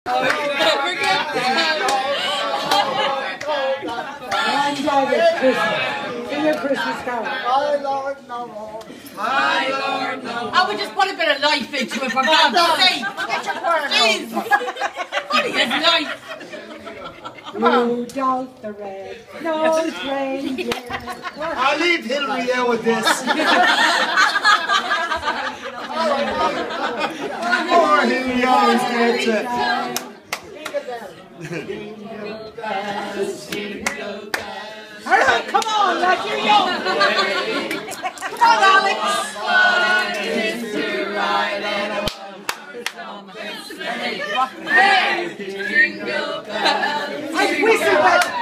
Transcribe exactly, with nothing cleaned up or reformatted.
Sing a Christmas carol. My Lord, no more. My Lord, no more. I would just put a bit of life into it, for God's sake. Get your choir. Jeez. What is life? Rudolph the red-nosed reindeer. I'll leave Hillary here with this. Poor Hillary always gets it. Alright, come on, like you're young. Come on, Alex. Hey, jingle bells. I whistle, but